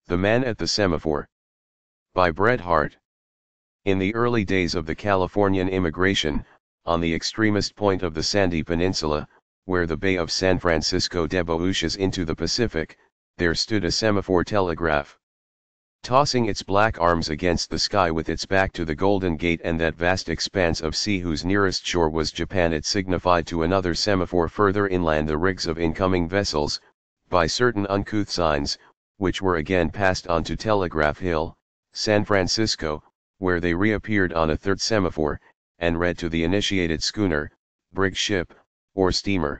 The Man at the Semaphore. By Bret Harte. In the early days of the Californian immigration, on the extremest point of the sandy peninsula, where the Bay of San Francisco debouches into the Pacific, there stood a semaphore telegraph. Tossing its black arms against the sky with its back to the Golden Gate and that vast expanse of sea whose nearest shore was Japan, it signified to another semaphore further inland the rigs of incoming vessels, by certain uncouth signs, which were again passed on to Telegraph Hill, San Francisco, where they reappeared on a third semaphore, and read to the initiated schooner, brig ship, or steamer.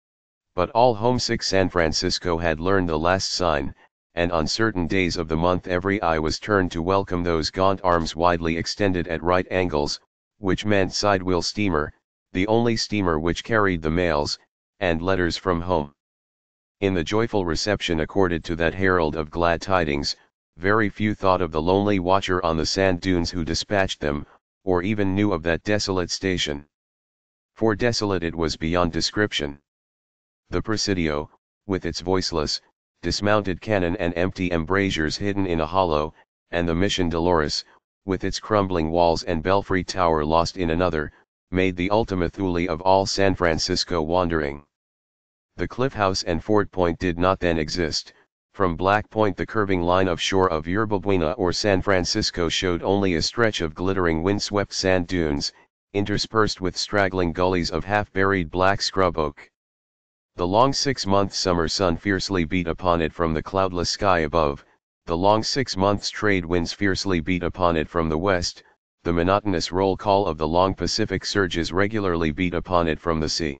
But all homesick San Francisco had learned the last sign, and on certain days of the month every eye was turned to welcome those gaunt arms widely extended at right angles, which meant sidewheel steamer, the only steamer which carried the mails, and letters from home. In the joyful reception accorded to that herald of glad tidings, very few thought of the lonely watcher on the sand dunes who dispatched them, or even knew of that desolate station. For desolate it was beyond description. The Presidio, with its voiceless, dismounted cannon and empty embrasures hidden in a hollow, and the Mission Dolores, with its crumbling walls and belfry tower lost in another, made the Ultima Thule of all San Francisco wandering. The Cliff House and Fort Point did not then exist. From Black Point the curving line of shore of Yerba Buena or San Francisco showed only a stretch of glittering windswept sand dunes, interspersed with straggling gullies of half-buried black scrub oak. The long 6-month summer sun fiercely beat upon it from the cloudless sky above, the long 6 months trade winds fiercely beat upon it from the west, the monotonous roll call of the long Pacific surges regularly beat upon it from the sea.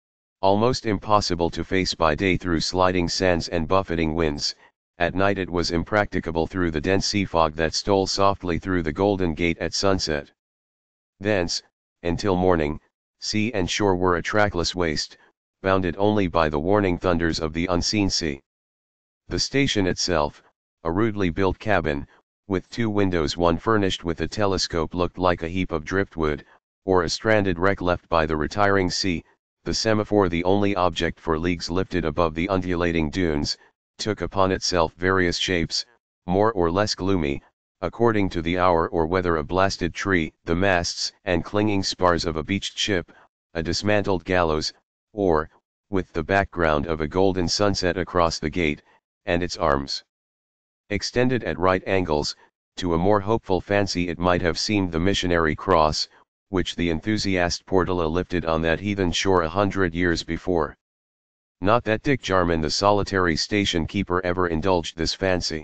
Almost impossible to face by day through sliding sands and buffeting winds, at night it was impracticable through the dense sea fog that stole softly through the Golden Gate at sunset. Thence, until morning, sea and shore were a trackless waste, bounded only by the warning thunders of the unseen sea. The station itself, a rudely built cabin, with 2 windows, one furnished with a telescope, looked like a heap of driftwood, or a stranded wreck left by the retiring sea. The semaphore, the only object for leagues lifted above the undulating dunes, took upon itself various shapes, more or less gloomy, according to the hour or whether a blasted tree, the masts and clinging spars of a beached ship, a dismantled gallows, or, with the background of a golden sunset across the gate, and its arms extended at right angles. To a more hopeful fancy it might have seemed the missionary cross, which the enthusiast Portola lifted on that heathen shore 100 years before. Not that Dick Jarman, the solitary station keeper, ever indulged this fancy.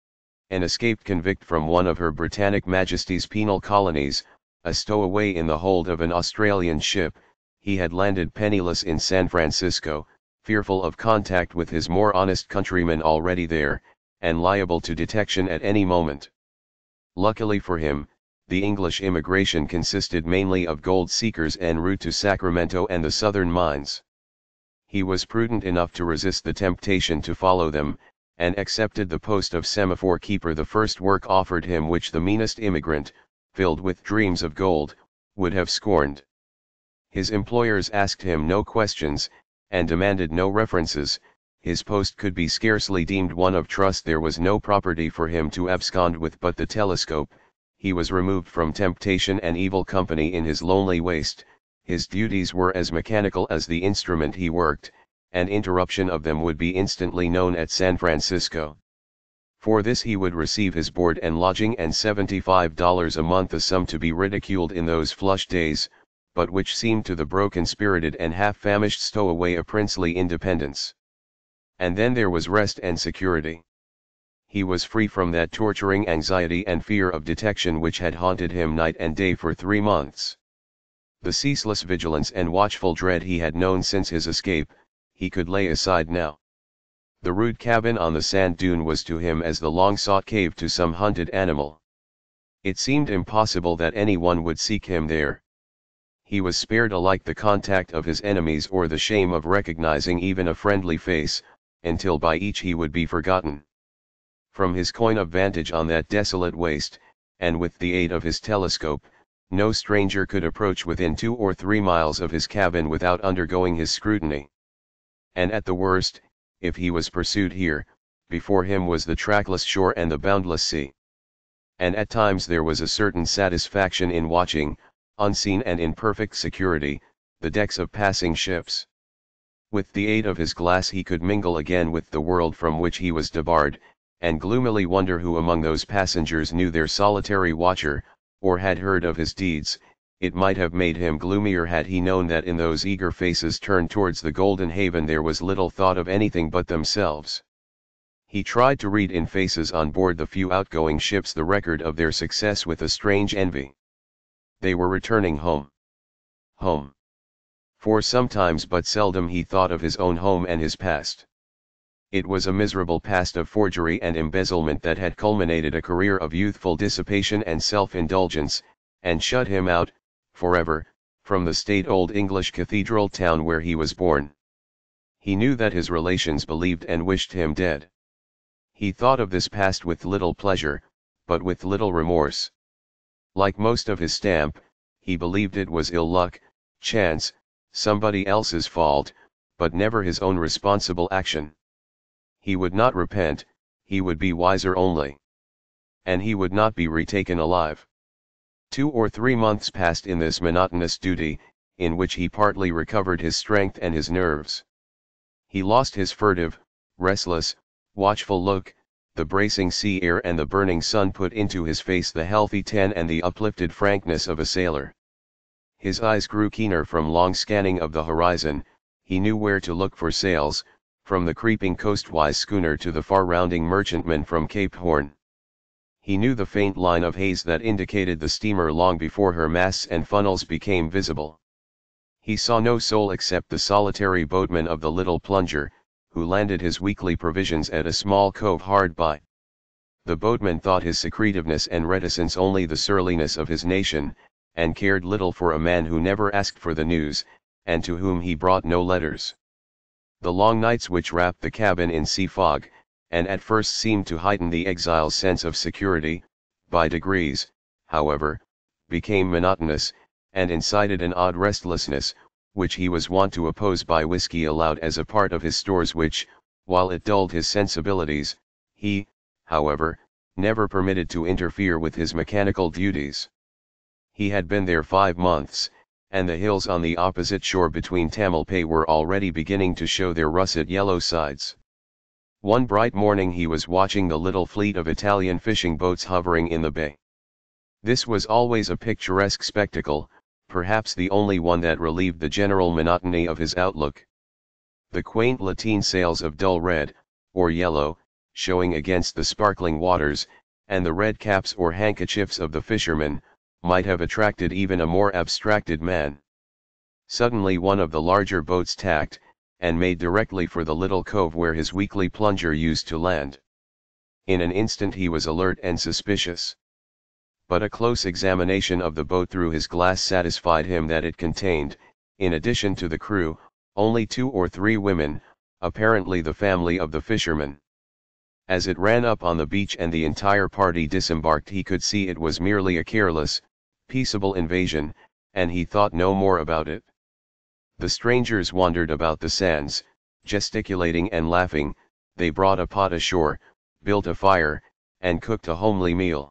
An escaped convict from one of Her Britannic Majesty's penal colonies, a stowaway in the hold of an Australian ship, he had landed penniless in San Francisco, fearful of contact with his more honest countrymen already there, and liable to detection at any moment. Luckily for him, the English immigration consisted mainly of gold seekers en route to Sacramento and the southern mines. He was prudent enough to resist the temptation to follow them, and accepted the post of semaphore keeper, the first work offered him which the meanest immigrant, filled with dreams of gold, would have scorned. His employers asked him no questions, and demanded no references. His post could be scarcely deemed one of trust. There was no property for him to abscond with but the telescope. He was removed from temptation and evil company in his lonely waste. His duties were as mechanical as the instrument he worked, and interruption of them would be instantly known at San Francisco. For this he would receive his board and lodging and $75 a month, a sum to be ridiculed in those flush days, but which seemed to the broken-spirited and half-famished stowaway a princely independence. And then there was rest and security. He was free from that torturing anxiety and fear of detection which had haunted him night and day for 3 months. The ceaseless vigilance and watchful dread he had known since his escape, he could lay aside now. The rude cabin on the sand dune was to him as the long-sought cave to some hunted animal. It seemed impossible that anyone would seek him there. He was spared alike the contact of his enemies or the shame of recognizing even a friendly face, until by each he would be forgotten. From his coign of vantage on that desolate waste, and with the aid of his telescope, no stranger could approach within 2 or 3 miles of his cabin without undergoing his scrutiny. And at the worst, if he was pursued here, before him was the trackless shore and the boundless sea. And at times there was a certain satisfaction in watching, unseen and in perfect security, the decks of passing ships. With the aid of his glass he could mingle again with the world from which he was debarred, and gloomily wonder who among those passengers knew their solitary watcher, or had heard of his deeds. It might have made him gloomier had he known that in those eager faces turned towards the golden haven there was little thought of anything but themselves. He tried to read in faces on board the few outgoing ships the record of their success with a strange envy. They were returning home. Home. For sometimes but seldom he thought of his own home and his past. It was a miserable past of forgery and embezzlement that had culminated a career of youthful dissipation and self-indulgence, and shut him out, forever, from the staid old English cathedral town where he was born. He knew that his relations believed and wished him dead. He thought of this past with little pleasure, but with little remorse. Like most of his stamp, he believed it was ill luck, chance, somebody else's fault, but never his own responsible action. He would not repent, he would be wiser only. And he would not be retaken alive. 2 or 3 months passed in this monotonous duty, in which he partly recovered his strength and his nerves. He lost his furtive, restless, watchful look, the bracing sea air and the burning sun put into his face the healthy tan and the uplifted frankness of a sailor. His eyes grew keener from long scanning of the horizon. He knew where to look for sails, from the creeping coastwise schooner to the far-rounding merchantman from Cape Horn. He knew the faint line of haze that indicated the steamer long before her masts and funnels became visible. He saw no soul except the solitary boatman of the little plunger, who landed his weekly provisions at a small cove hard by. The boatman thought his secretiveness and reticence only the surliness of his nation, and cared little for a man who never asked for the news, and to whom he brought no letters. The long nights which wrapped the cabin in sea fog, and at first seemed to heighten the exile's sense of security, by degrees, however, became monotonous, and incited an odd restlessness, which he was wont to oppose by whiskey aloud as a part of his stores which, while it dulled his sensibilities, he, however, never permitted to interfere with his mechanical duties. He had been there 5 months, and the hills on the opposite shore between Tamalpay were already beginning to show their russet yellow sides. One bright morning he was watching the little fleet of Italian fishing boats hovering in the bay. This was always a picturesque spectacle, perhaps the only one that relieved the general monotony of his outlook. The quaint lateen sails of dull red, or yellow, showing against the sparkling waters, and the red caps or handkerchiefs of the fishermen, might have attracted even a more abstracted man. Suddenly one of the larger boats tacked, and made directly for the little cove where his weekly plunger used to land. In an instant he was alert and suspicious. But a close examination of the boat through his glass satisfied him that it contained, in addition to the crew, only 2 or 3 women, apparently the family of the fisherman. As it ran up on the beach and the entire party disembarked he could see it was merely a careless, peaceable invasion, and he thought no more about it. The strangers wandered about the sands, gesticulating and laughing. They brought a pot ashore, built a fire, and cooked a homely meal.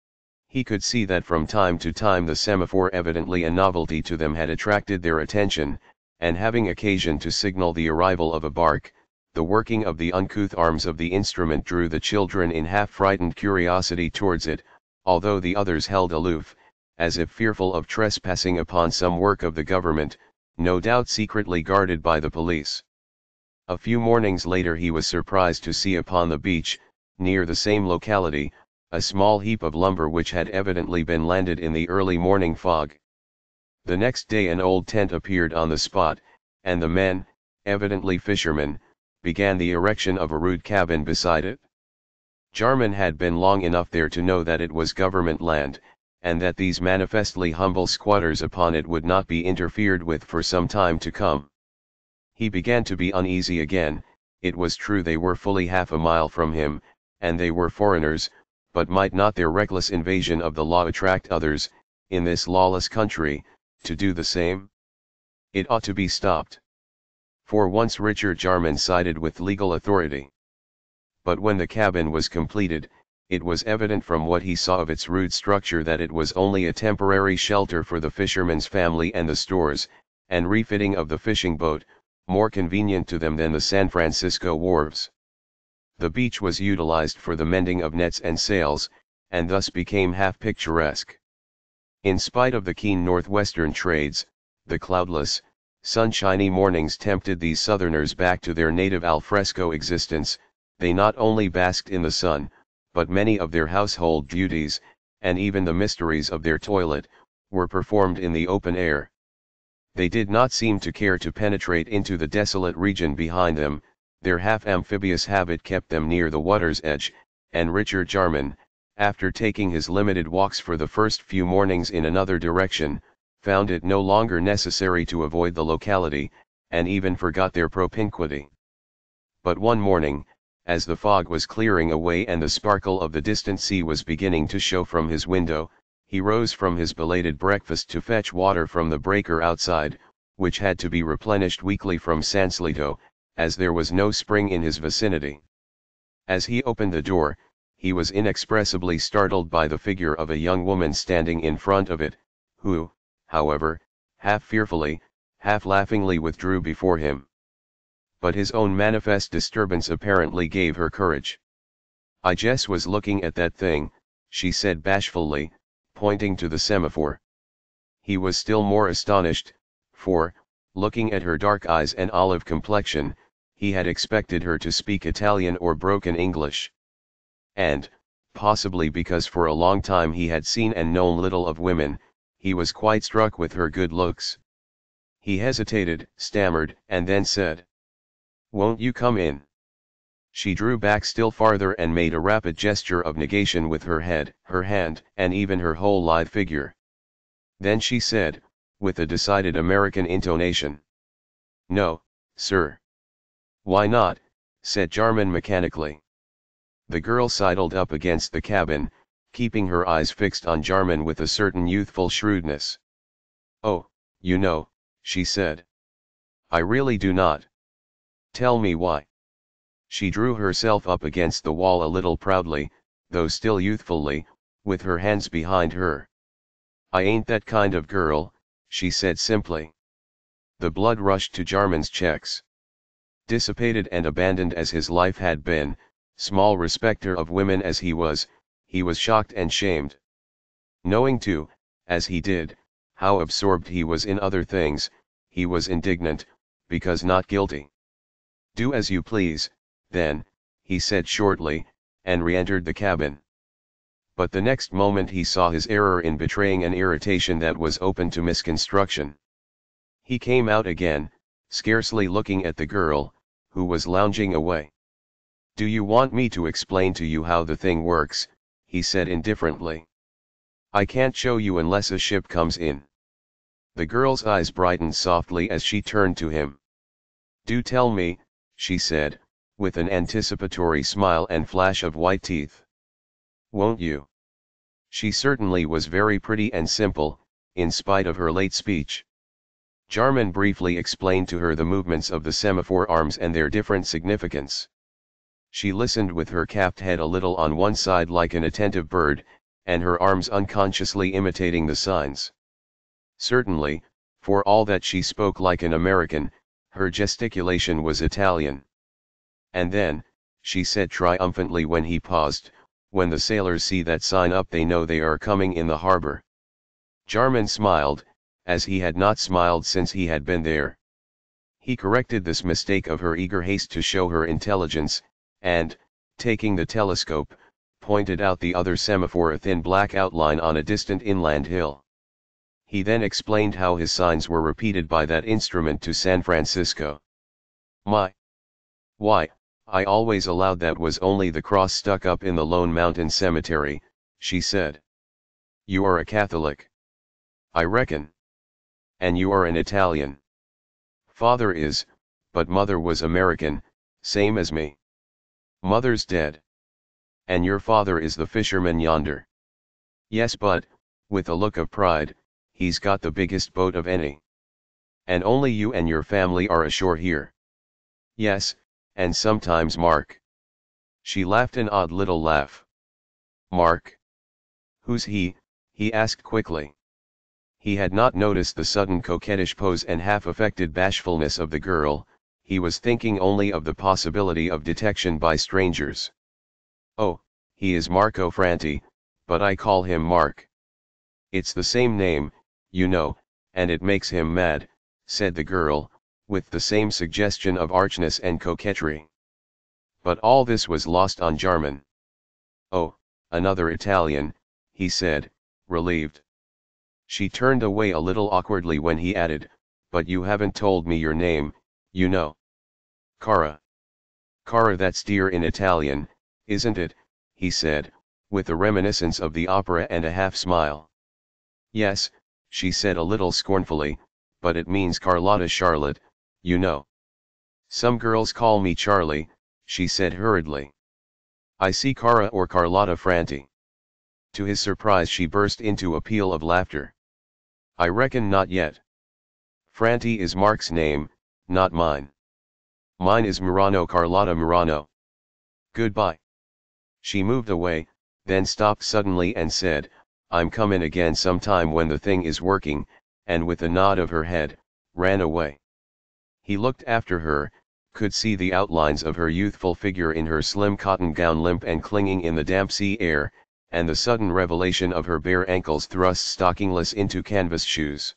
He could see that from time to time the semaphore, evidently a novelty to them, had attracted their attention, and having occasion to signal the arrival of a bark, the working of the uncouth arms of the instrument drew the children in half-frightened curiosity towards it, although the others held aloof, as if fearful of trespassing upon some work of the government, no doubt secretly guarded by the police. A few mornings later he was surprised to see upon the beach, near the same locality, a small heap of lumber which had evidently been landed in the early morning fog. The next day an old tent appeared on the spot, and the men, evidently fishermen, began the erection of a rude cabin beside it. Jarman had been long enough there to know that it was government land, and that these manifestly humble squatters upon it would not be interfered with for some time to come. He began to be uneasy again. It was true they were fully half a mile from him, and they were foreigners, but might not their reckless invasion of the law attract others, in this lawless country, to do the same? It ought to be stopped. For once Richard Jarman sided with legal authority. But when the cabin was completed, it was evident from what he saw of its rude structure that it was only a temporary shelter for the fisherman's family and the stores, and refitting of the fishing boat, more convenient to them than the San Francisco wharves. The beach was utilized for the mending of nets and sails, and thus became half picturesque. In spite of the keen northwestern trades, the cloudless, sunshiny mornings tempted these southerners back to their native alfresco existence. They not only basked in the sun, but many of their household duties, and even the mysteries of their toilet, were performed in the open air. They did not seem to care to penetrate into the desolate region behind them. Their half-amphibious habit kept them near the water's edge, and Richard Jarman, after taking his limited walks for the first few mornings in another direction, found it no longer necessary to avoid the locality, and even forgot their propinquity. But one morning, as the fog was clearing away and the sparkle of the distant sea was beginning to show from his window, he rose from his belated breakfast to fetch water from the breaker outside, which had to be replenished weekly from Sausalito, as there was no spring in his vicinity. As he opened the door, he was inexpressibly startled by the figure of a young woman standing in front of it, who, however, half fearfully, half laughingly withdrew before him. But his own manifest disturbance apparently gave her courage. "I just was looking at that thing," she said bashfully, pointing to the Semaphore. He was still more astonished, for, looking at her dark eyes and olive complexion, he had expected her to speak Italian or broken English. And, possibly because for a long time he had seen and known little of women, he was quite struck with her good looks. He hesitated, stammered, and then said, "Won't you come in?" She drew back still farther and made a rapid gesture of negation with her head, her hand, and even her whole lithe figure. Then she said, with a decided American intonation, "No, sir." "Why not?" said Jarman mechanically. The girl sidled up against the cabin, keeping her eyes fixed on Jarman with a certain youthful shrewdness. "Oh, you know," she said. "I really do not." "Tell me why." She drew herself up against the wall a little proudly, though still youthfully, with her hands behind her. "I ain't that kind of girl," she said simply. The blood rushed to Jarman's checks. Dissipated and abandoned as his life had been, small respecter of women as he was shocked and shamed. Knowing too, as he did, how absorbed he was in other things, he was indignant, because not guilty. "Do as you please, then," he said shortly, and re-entered the cabin. But the next moment he saw his error in betraying an irritation that was open to misconstruction. He came out again, scarcely looking at the girl, who was lounging away. "Do you want me to explain to you how the thing works?" he said indifferently. "I can't show you unless a ship comes in." The girl's eyes brightened softly as she turned to him. "Do tell me," she said, with an anticipatory smile and flash of white teeth. "Won't you?" She certainly was very pretty and simple, in spite of her late speech. Jarman briefly explained to her the movements of the Semaphore arms and their different significance. She listened with her capped head a little on one side like an attentive bird, and her arms unconsciously imitating the signs. Certainly, for all that she spoke like an American, her gesticulation was Italian. "And then," she said triumphantly when he paused, "when the sailors see that sign up they know they are coming in the harbor." Jarman smiled, as he had not smiled since he had been there. He corrected this mistake of her eager haste to show her intelligence, and, taking the telescope, pointed out the other Semaphore, a thin black outline on a distant inland hill. He then explained how his signs were repeated by that instrument to San Francisco. Why, I always allowed that was only the cross stuck up in the Lone Mountain Cemetery," she said. "You are a Catholic." "I reckon." "And you are an Italian." "Father is, but mother was American, same as me." "Mother's dead." "And your father is the fisherman yonder." "Yes, but," with a look of pride, "he's got the biggest boat of any." "And only you and your family are ashore here." "Yes, and sometimes Mark." She laughed an odd little laugh. Mark? Who's he? He asked quickly. He had not noticed the sudden coquettish pose and half-affected bashfulness of the girl, he was thinking only of the possibility of detection by strangers. Oh, he is Marco Franti, but I call him Mark. It's the same name, you know, and it makes him mad, said the girl, with the same suggestion of archness and coquetry. But all this was lost on Jarman. Oh, another Italian, he said, relieved. She turned away a little awkwardly when he added, but you haven't told me your name, you know. Cara. Cara, that's dear in Italian, isn't it, he said, with a reminiscence of the opera and a half-smile. Yes, she said a little scornfully, but it means Carlotta Charlotte, you know. Some girls call me Charlie, she said hurriedly. I see Cara or Carlotta Franti. To his surprise she burst into a peal of laughter. I reckon not yet. Franti is Mark's name, not mine. Mine is Murano, Carlotta Murano. Goodbye. She moved away, then stopped suddenly and said, I'm comin' again sometime when the thing is working, and with a nod of her head, ran away. He looked after her, could see the outlines of her youthful figure in her slim cotton gown limp and clinging in the damp sea air, and the sudden revelation of her bare ankles thrust stockingless into canvas shoes.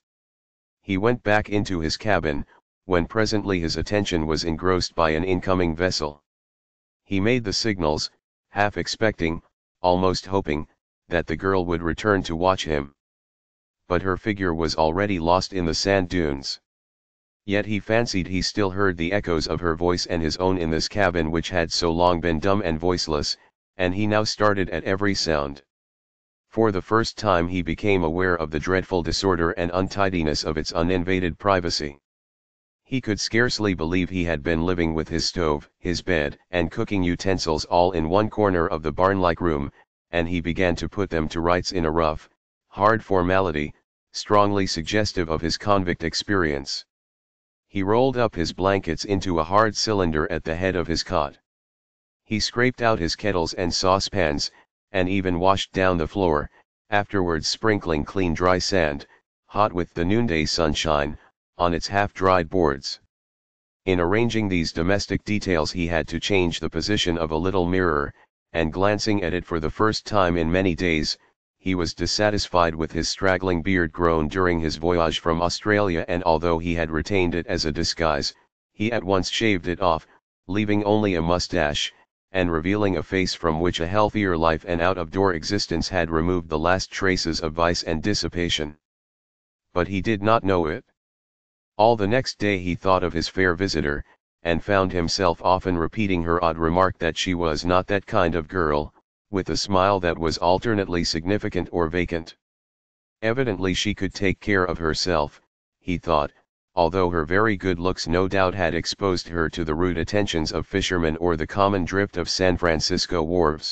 He went back into his cabin, when presently his attention was engrossed by an incoming vessel. He made the signals, half expecting, almost hoping, that the girl would return to watch him. But her figure was already lost in the sand dunes. Yet he fancied he still heard the echoes of her voice and his own in this cabin which had so long been dumb and voiceless, and he now started at every sound. For the first time he became aware of the dreadful disorder and untidiness of its uninvaded privacy. He could scarcely believe he had been living with his stove, his bed, and cooking utensils all in one corner of the barn-like room, and he began to put them to rights in a rough, hard formality, strongly suggestive of his convict experience. He rolled up his blankets into a hard cylinder at the head of his cot. He scraped out his kettles and saucepans, and even washed down the floor, afterwards sprinkling clean dry sand, hot with the noonday sunshine, on its half-dried boards. In arranging these domestic details he had to change the position of a little mirror, and glancing at it for the first time in many days, he was dissatisfied with his straggling beard grown during his voyage from Australia, and although he had retained it as a disguise, he at once shaved it off, leaving only a mustache, and revealing a face from which a healthier life and out-of-door existence had removed the last traces of vice and dissipation. But he did not know it. All the next day he thought of his fair visitor, and found himself often repeating her odd remark that she was not that kind of girl, with a smile that was alternately significant or vacant. Evidently she could take care of herself, he thought, although her very good looks no doubt had exposed her to the rude attentions of fishermen or the common drift of San Francisco wharves.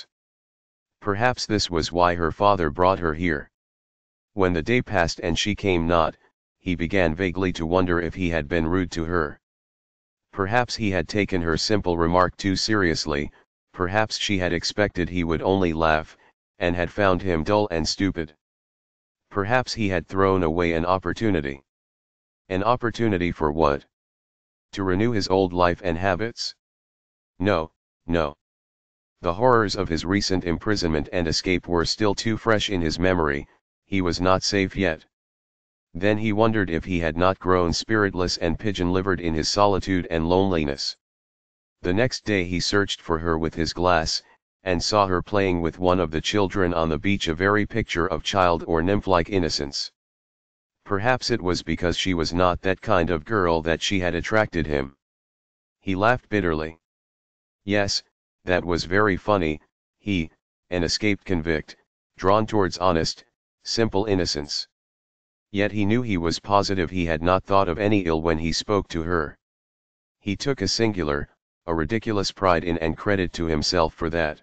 Perhaps this was why her father brought her here. When the day passed and she came not, he began vaguely to wonder if he had been rude to her. Perhaps he had taken her simple remark too seriously, perhaps she had expected he would only laugh, and had found him dull and stupid. Perhaps he had thrown away an opportunity. An opportunity for what? To renew his old life and habits? No, no. The horrors of his recent imprisonment and escape were still too fresh in his memory, he was not safe yet. Then he wondered if he had not grown spiritless and pigeon-livered in his solitude and loneliness. The next day he searched for her with his glass, and saw her playing with one of the children on the beach, a very picture of child or nymph-like innocence. Perhaps it was because she was not that kind of girl that she had attracted him. He laughed bitterly. Yes, that was very funny, he, an escaped convict, drawn towards honest, simple innocence. Yet he knew he was positive he had not thought of any ill when he spoke to her. He took a singular, a ridiculous pride in and credit to himself for that.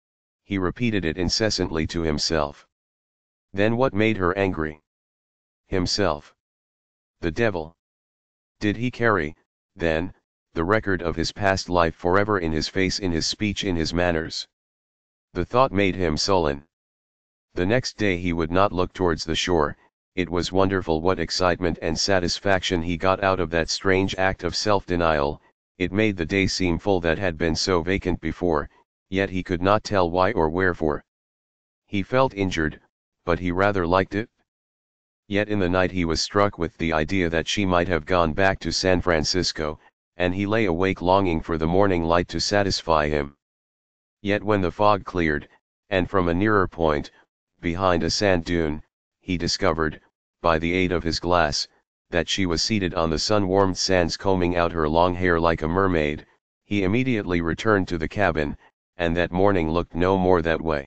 He repeated it incessantly to himself. Then what made her angry? Himself. The devil. Did he carry, then, the record of his past life forever in his face, in his speech, in his manners. The thought made him sullen. The next day he would not look towards the shore. It was wonderful what excitement and satisfaction he got out of that strange act of self-denial. It made the day seem full that had been so vacant before, yet he could not tell why or wherefore. He felt injured, but he rather liked it. Yet in the night he was struck with the idea that she might have gone back to San Francisco, and he lay awake longing for the morning light to satisfy him. Yet when the fog cleared, and from a nearer point, behind a sand dune, he discovered, by the aid of his glass, that she was seated on the sun-warmed sands combing out her long hair like a mermaid, he immediately returned to the cabin, and that morning looked no more that way.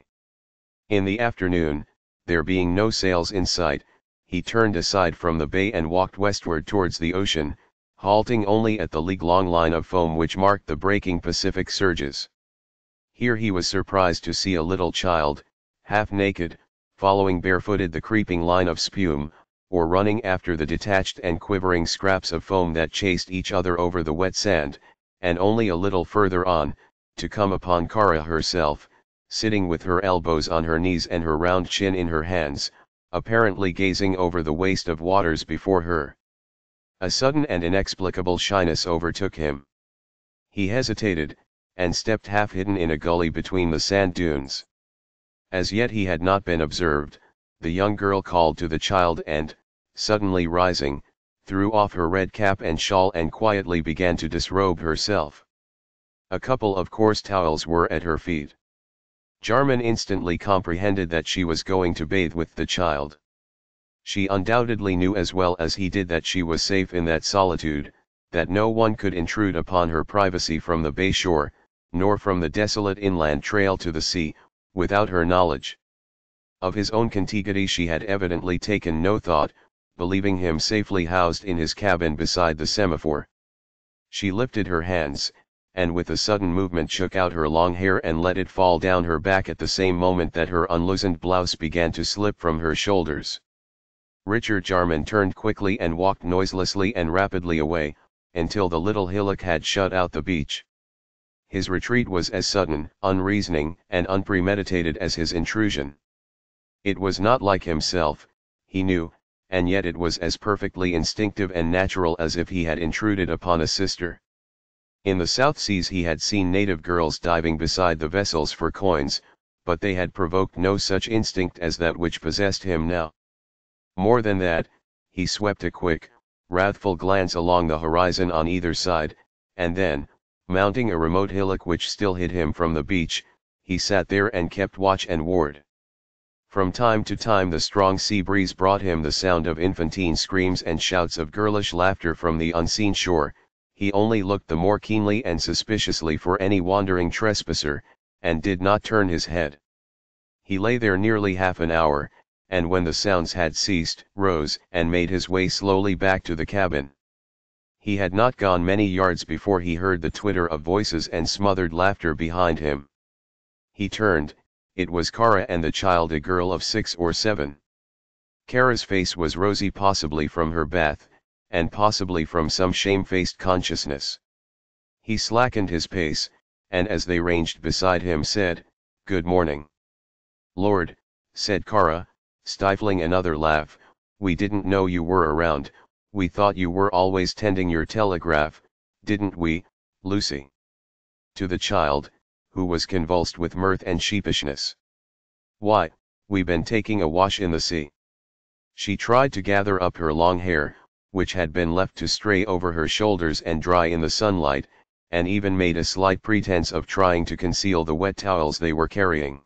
In the afternoon, there being no sails in sight, he turned aside from the bay and walked westward towards the ocean, halting only at the league-long line of foam which marked the breaking Pacific surges. Here he was surprised to see a little child, half naked, following barefooted the creeping line of spume, or running after the detached and quivering scraps of foam that chased each other over the wet sand, and only a little further on, to come upon Kara herself, sitting with her elbows on her knees and her round chin in her hands, apparently gazing over the waste of waters before her. A sudden and inexplicable shyness overtook him. He hesitated, and stepped half hidden in a gully between the sand dunes. As yet he had not been observed. The young girl called to the child and, suddenly rising, threw off her red cap and shawl and quietly began to disrobe herself. A couple of coarse towels were at her feet. Jarman instantly comprehended that she was going to bathe with the child. She undoubtedly knew as well as he did that she was safe in that solitude, that no one could intrude upon her privacy from the bay shore, nor from the desolate inland trail to the sea, without her knowledge. Of his own contiguity she had evidently taken no thought, believing him safely housed in his cabin beside the Semaphore. She lifted her hands, and with a sudden movement shook out her long hair and let it fall down her back at the same moment that her unloosened blouse began to slip from her shoulders. Richard Jarman turned quickly and walked noiselessly and rapidly away, until the little hillock had shut out the beach. His retreat was as sudden, unreasoning, and unpremeditated as his intrusion. It was not like himself, he knew, and yet it was as perfectly instinctive and natural as if he had intruded upon a sister. In the South Seas he had seen native girls diving beside the vessels for coins, but they had provoked no such instinct as that which possessed him now. More than that, he swept a quick, wrathful glance along the horizon on either side, and then, mounting a remote hillock which still hid him from the beach, he sat there and kept watch and ward. From time to time the strong sea breeze brought him the sound of infantine screams and shouts of girlish laughter from the unseen shore. He only looked the more keenly and suspiciously for any wandering trespasser, and did not turn his head. He lay there nearly half an hour, and when the sounds had ceased, rose and made his way slowly back to the cabin. He had not gone many yards before he heard the twitter of voices and smothered laughter behind him. He turned. It was Kara and the child, a girl of 6 or 7. Kara's face was rosy, possibly from her bath, and possibly from some shamefaced consciousness. He slackened his pace, and as they ranged beside him said, "Good morning." "Lord," said Kara, stifling another laugh, "we didn't know you were around. We thought you were always tending your telegraph, didn't we, Lucy?" To the child, who was convulsed with mirth and sheepishness. "Why, we been taking a wash in the sea." She tried to gather up her long hair, which had been left to stray over her shoulders and dry in the sunlight, and even made a slight pretense of trying to conceal the wet towels they were carrying.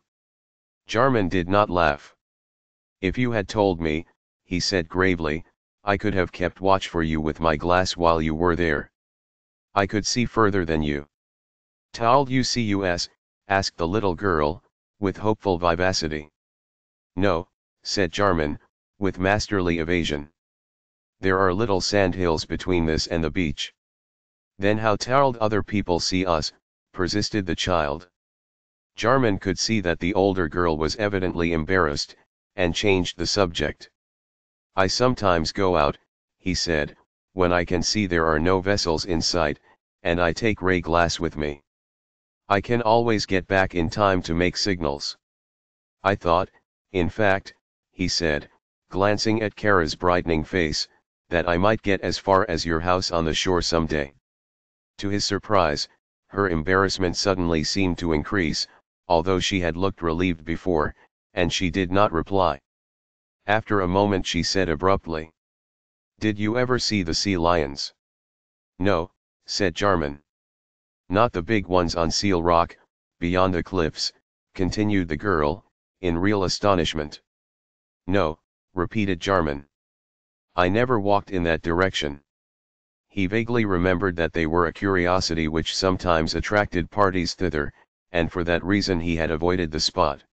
Jarman did not laugh. "If you had told me," he said gravely, "I could have kept watch for you with my glass while you were there. I could see further than you." "Towel you see us?" asked the little girl, with hopeful vivacity. "No," said Jarman, with masterly evasion. "There are little sand hills between this and the beach." "Then how towled other people see us?" persisted the child. Jarman could see that the older girl was evidently embarrassed, and changed the subject. "I sometimes go out," he said, "when I can see there are no vessels in sight, and I take Ray glass with me. I can always get back in time to make signals. I thought, in fact, he said, glancing at Kara's brightening face, that I might get as far as your house on the shore someday. To his surprise, her embarrassment suddenly seemed to increase, although she had looked relieved before, and she did not reply. After a moment she said abruptly, "Did you ever see the sea lions?" "No," said Jarman. "Not the big ones on Seal Rock, beyond the cliffs," continued the girl, in real astonishment. "No," repeated Jarman. "I never walked in that direction." He vaguely remembered that they were a curiosity which sometimes attracted parties thither, and for that reason he had avoided the spot.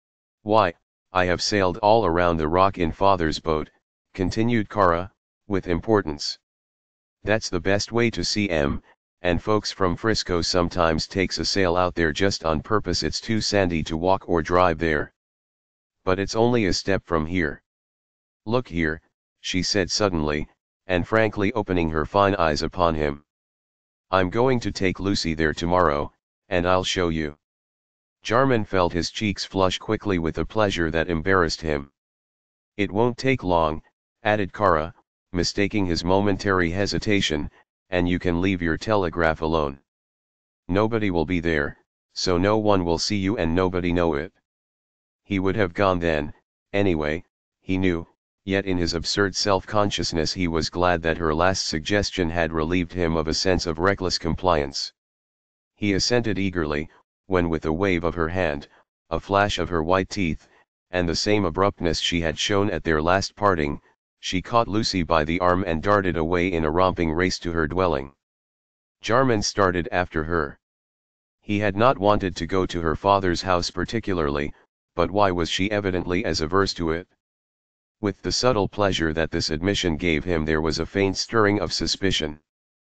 "Why, I have sailed all around the rock in father's boat," continued Kara, with importance. "That's the best way to see 'em, and folks from Frisco sometimes takes a sail out there just on purpose. It's too sandy to walk or drive there. But it's only a step from here. Look here," she said suddenly, and frankly opening her fine eyes upon him. "I'm going to take Lucy there tomorrow, and I'll show you." Jarman felt his cheeks flush quickly with a pleasure that embarrassed him. "It won't take long," added Kara, mistaking his momentary hesitation, "and you can leave your telegraph alone. Nobody will be there, so no one will see you and nobody know it." He would have gone then, anyway, he knew, yet in his absurd self-consciousness he was glad that her last suggestion had relieved him of a sense of reckless compliance. He assented eagerly, when with a wave of her hand, a flash of her white teeth, and the same abruptness she had shown at their last parting, she caught Lucy by the arm and darted away in a romping race to her dwelling. Jarman started after her. He had not wanted to go to her father's house particularly, but why was she evidently as averse to it? With the subtle pleasure that this admission gave him there was a faint stirring of suspicion.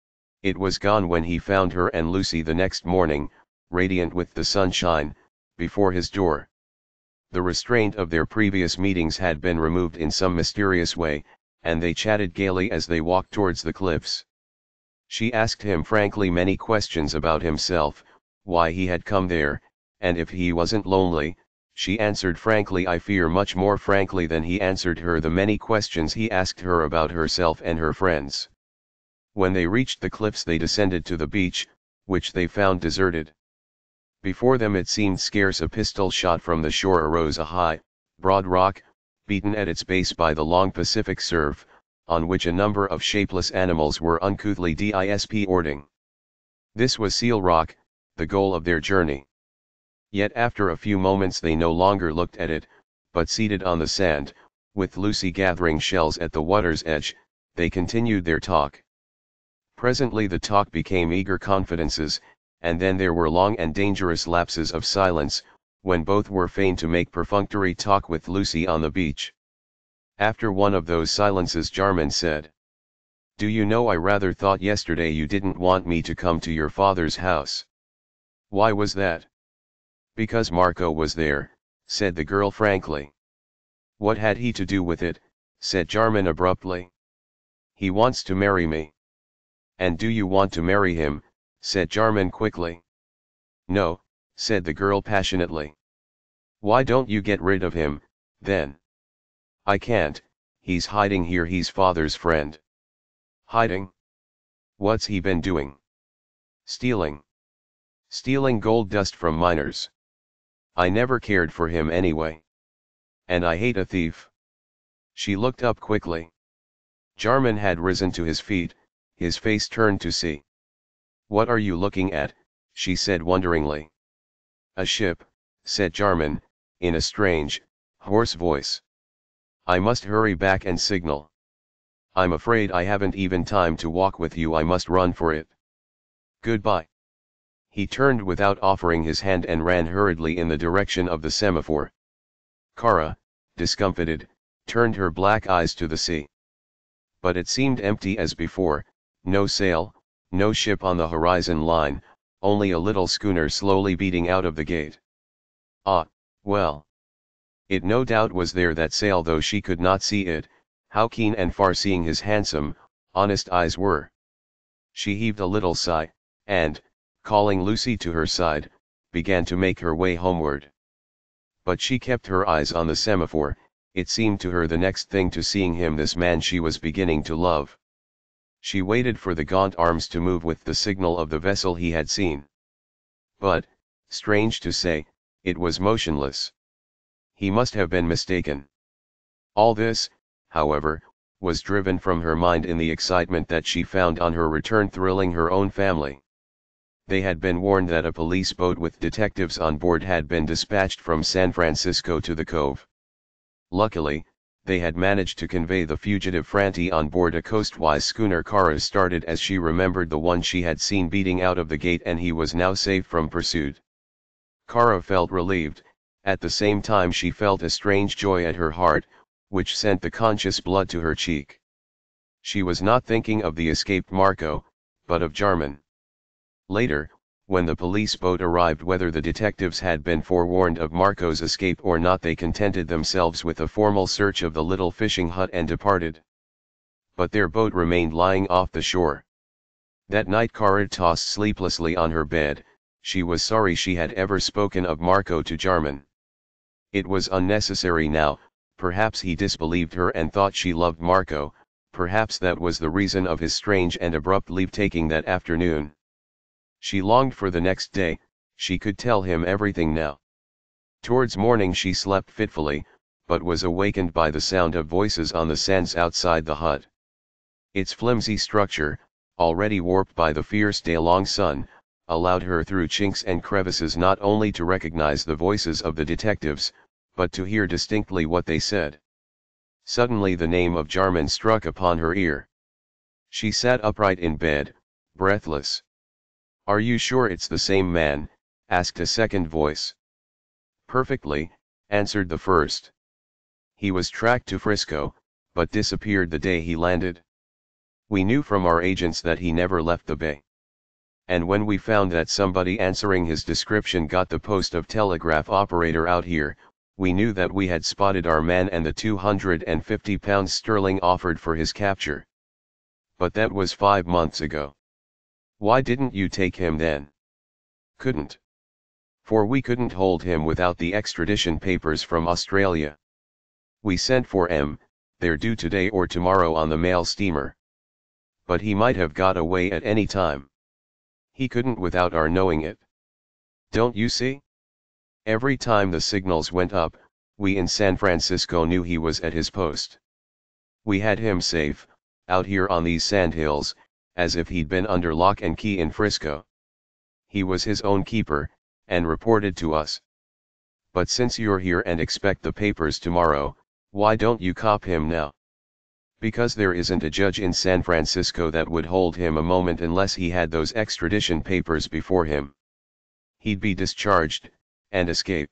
It was gone when he found her and Lucy the next morning, radiant with the sunshine, before his door. The restraint of their previous meetings had been removed in some mysterious way, and they chatted gaily as they walked towards the cliffs. She asked him frankly many questions about himself, why he had come there, and if he wasn't lonely. She answered frankly, I fear much more frankly than he answered her the many questions he asked her about herself and her friends. When they reached the cliffs they descended to the beach, which they found deserted. Before them it seemed scarce a pistol shot from the shore arose a high, broad rock, beaten at its base by the long Pacific surf, on which a number of shapeless animals were uncouthly disporting. This was Seal Rock, the goal of their journey. Yet after a few moments they no longer looked at it, but seated on the sand, with Lucy gathering shells at the water's edge, they continued their talk. Presently the talk became eager confidences, and then there were long and dangerous lapses of silence, when both were fain to make perfunctory talk with Lucy on the beach. After one of those silences Jarman said, "Do you know, I rather thought yesterday you didn't want me to come to your father's house." "Why was that?" "Because Marco was there," said the girl frankly. "What had he to do with it?" said Jarman abruptly. "He wants to marry me." "And do you want to marry him?" said Jarman quickly. "No," said the girl passionately. "Why don't you get rid of him, then?" "I can't, he's hiding here, he's father's friend." "Hiding? What's he been doing?" "Stealing. Stealing gold dust from miners. I never cared for him anyway. And I hate a thief." She looked up quickly. Jarman had risen to his feet, his face turned to sea. "What are you looking at?" she said wonderingly. "A ship," said Jarman, in a strange, hoarse voice. "I must hurry back and signal. I'm afraid I haven't even time to walk with you, I must run for it. Goodbye." He turned without offering his hand and ran hurriedly in the direction of the Semaphore. Kara, discomfited, turned her black eyes to the sea. But it seemed empty as before, no sail, no ship on the horizon line, only a little schooner slowly beating out of the gate. Ah, well. It no doubt was there, that sail, though she could not see it. How keen and far-seeing his handsome, honest eyes were. She heaved a little sigh, and, calling Lucy to her side, began to make her way homeward. But she kept her eyes on the Semaphore. It seemed to her the next thing to seeing him this man she was beginning to love. She waited for the gaunt arms to move with the signal of the vessel he had seen. But, strange to say, it was motionless. He must have been mistaken. All this, however, was driven from her mind in the excitement that she found on her return thrilling her own family. They had been warned that a police boat with detectives on board had been dispatched from San Francisco to the cove. Luckily, they had managed to convey the fugitive Franti on board a coastwise schooner. Kara started as she remembered the one she had seen beating out of the gate, and he was now safe from pursuit. Kara felt relieved. At the same time she felt a strange joy at her heart, which sent the conscious blood to her cheek. She was not thinking of the escaped Marco, but of Jarman. Later, when the police boat arrived, whether the detectives had been forewarned of Marco's escape or not, they contented themselves with a formal search of the little fishing hut and departed. But their boat remained lying off the shore. That night Kara tossed sleeplessly on her bed. She was sorry she had ever spoken of Marco to Jarman. It was unnecessary now. Perhaps he disbelieved her and thought she loved Marco. Perhaps that was the reason of his strange and abrupt leave-taking that afternoon. She longed for the next day. She could tell him everything now. Towards morning she slept fitfully, but was awakened by the sound of voices on the sands outside the hut. Its flimsy structure, already warped by the fierce day-long sun, allowed her through chinks and crevices not only to recognize the voices of the detectives, but to hear distinctly what they said. Suddenly the name of Jarman struck upon her ear. She sat upright in bed, breathless. "Are you sure it's the same man?" asked a second voice. "Perfectly," answered the first. "He was tracked to Frisco, but disappeared the day he landed. We knew from our agents that he never left the bay. And when we found that somebody answering his description got the post of telegraph operator out here, we knew that we had spotted our man and the £250 offered for his capture. But that was 5 months ago. Why didn't you take him then?" "Couldn't. For we couldn't hold him without the extradition papers from Australia. We sent for 'em, they're due today or tomorrow on the mail steamer. But he might have got away at any time. He couldn't without our knowing it. Don't you see? Every time the signals went up, we in San Francisco knew he was at his post. We had him safe, out here on these sandhills, as if he'd been under lock and key in Frisco. He was his own keeper, and reported to us. But since you're here and expect the papers tomorrow, why don't you cop him now?" "Because there isn't a judge in San Francisco that would hold him a moment unless he had those extradition papers before him. He'd be discharged, and escape.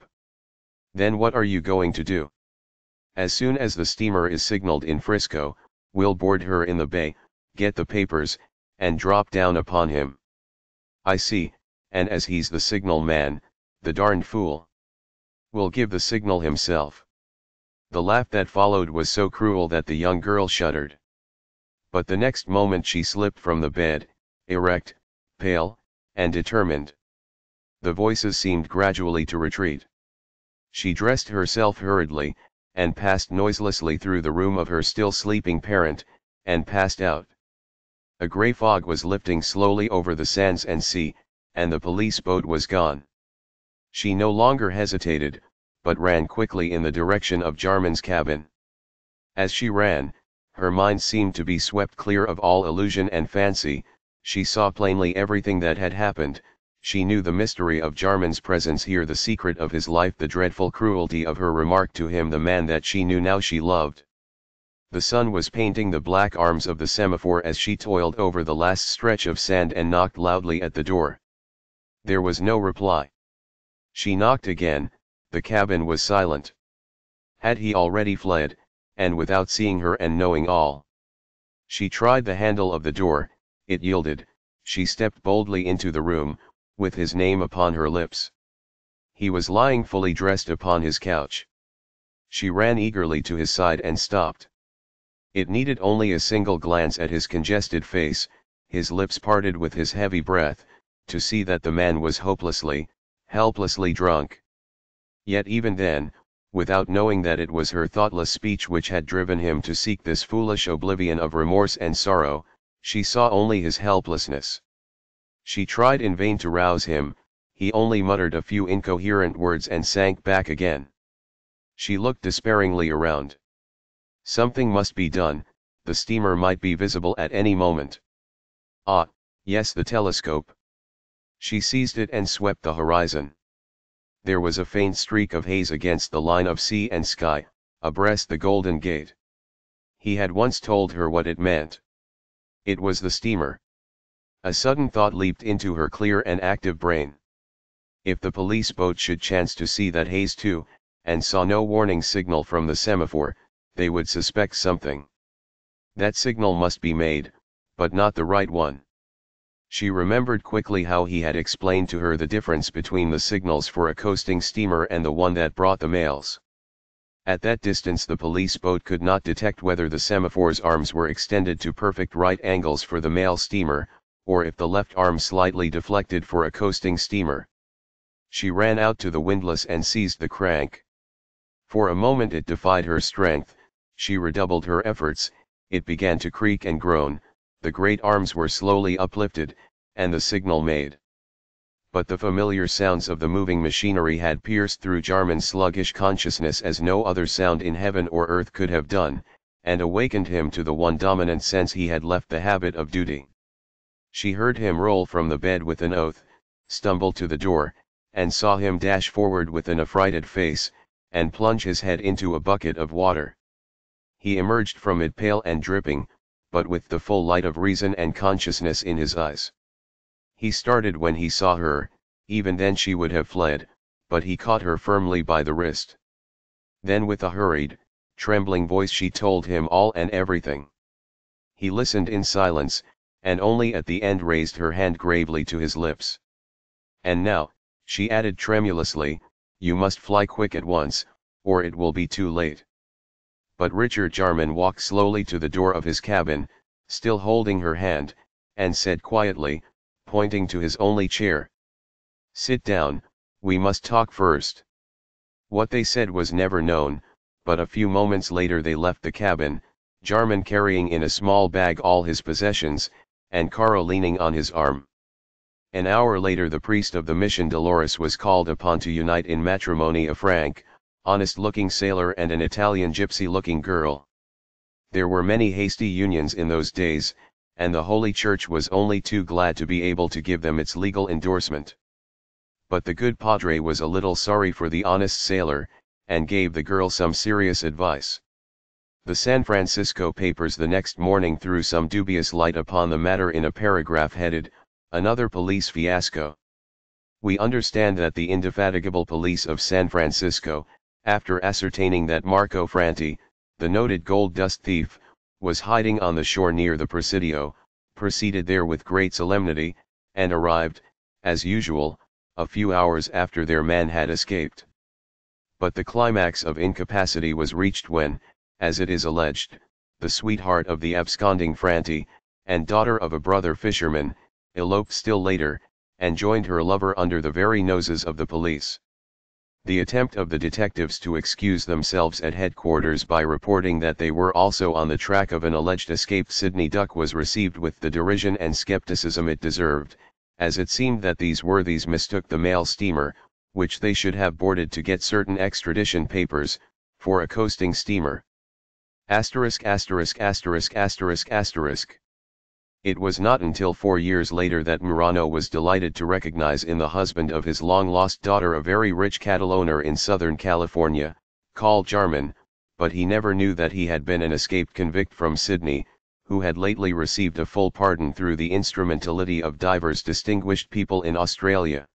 Then what are you going to do?" "As soon as the steamer is signaled in Frisco, we'll board her in the bay, get the papers, and drop down upon him." "I see, and as he's the signal man, the darned fool. Will give the signal himself." The laugh that followed was so cruel that the young girl shuddered. But the next moment she slipped from the bed, erect, pale, and determined. The voices seemed gradually to retreat. She dressed herself hurriedly, and passed noiselessly through the room of her still sleeping parent, and passed out. A grey fog was lifting slowly over the sands and sea, and the police boat was gone. She no longer hesitated, but ran quickly in the direction of Jarman's cabin. As she ran, her mind seemed to be swept clear of all illusion and fancy. She saw plainly everything that had happened. She knew the mystery of Jarman's presence here, the secret of his life, the dreadful cruelty of her remark to him, the man that she knew now she loved. The sun was painting the black arms of the Semaphore as she toiled over the last stretch of sand and knocked loudly at the door. There was no reply. She knocked again. The cabin was silent. Had he already fled, and without seeing her and knowing all? She tried the handle of the door. It yielded. She stepped boldly into the room, with his name upon her lips. He was lying fully dressed upon his couch. She ran eagerly to his side and stopped. It needed only a single glance at his congested face, his lips parted with his heavy breath, to see that the man was hopelessly, helplessly drunk. Yet even then, without knowing that it was her thoughtless speech which had driven him to seek this foolish oblivion of remorse and sorrow, she saw only his helplessness. She tried in vain to rouse him, he only muttered a few incoherent words and sank back again. She looked despairingly around. Something must be done, the steamer might be visible at any moment. Ah, yes, the telescope. She seized it and swept the horizon. There was a faint streak of haze against the line of sea and sky, abreast the Golden Gate. He had once told her what it meant. It was the steamer. A sudden thought leaped into her clear and active brain. If the police boat should chance to see that haze too, and saw no warning signal from the semaphore, they would suspect something. That signal must be made, but not the right one. She remembered quickly how he had explained to her the difference between the signals for a coasting steamer and the one that brought the mails. At that distance the police boat could not detect whether the semaphore's arms were extended to perfect right angles for the mail steamer, or if the left arm slightly deflected for a coasting steamer. She ran out to the windlass and seized the crank. For a moment it defied her strength, she redoubled her efforts, it began to creak and groan, the great arms were slowly uplifted, and the signal made. But the familiar sounds of the moving machinery had pierced through Jarman's sluggish consciousness as no other sound in heaven or earth could have done, and awakened him to the one dominant sense he had left, the habit of duty. She heard him roll from the bed with an oath, stumble to the door, and saw him dash forward with an affrighted face, and plunge his head into a bucket of water. He emerged from it pale and dripping, but with the full light of reason and consciousness in his eyes. He started when he saw her, even then she would have fled, but he caught her firmly by the wrist. Then with a hurried, trembling voice she told him all and everything. He listened in silence, and only at the end raised her hand gravely to his lips. "And now," she added tremulously, "you must fly quick at once, or it will be too late." But Richard Jarman walked slowly to the door of his cabin, still holding her hand, and said quietly, pointing to his only chair, "Sit down, we must talk first." What they said was never known, but a few moments later they left the cabin, Jarman carrying in a small bag all his possessions, and Caro leaning on his arm. An hour later the priest of the Mission Dolores was called upon to unite in matrimony a frank, honest-looking sailor and an Italian gypsy-looking girl. There were many hasty unions in those days, and the Holy Church was only too glad to be able to give them its legal endorsement. But the good padre was a little sorry for the honest sailor, and gave the girl some serious advice. The San Francisco papers the next morning threw some dubious light upon the matter in a paragraph headed, "Another police fiasco." We understand that the indefatigable police of San Francisco, after ascertaining that Marco Franti, the noted gold dust thief, was hiding on the shore near the Presidio, proceeded there with great solemnity, and arrived, as usual, a few hours after their man had escaped. But the climax of incapacity was reached when, as it is alleged, the sweetheart of the absconding Franti, and daughter of a brother fisherman, eloped still later, and joined her lover under the very noses of the police. The attempt of the detectives to excuse themselves at headquarters by reporting that they were also on the track of an alleged escaped Sydney duck was received with the derision and skepticism it deserved, as it seemed that these worthies mistook the mail steamer, which they should have boarded to get certain extradition papers, for a coasting steamer. Asterisk asterisk asterisk asterisk asterisk. It was not until 4 years later that Murano was delighted to recognize in the husband of his long-lost daughter a very rich cattle owner in Southern California, called Jarman, but he never knew that he had been an escaped convict from Sydney, who had lately received a full pardon through the instrumentality of divers distinguished people in Australia.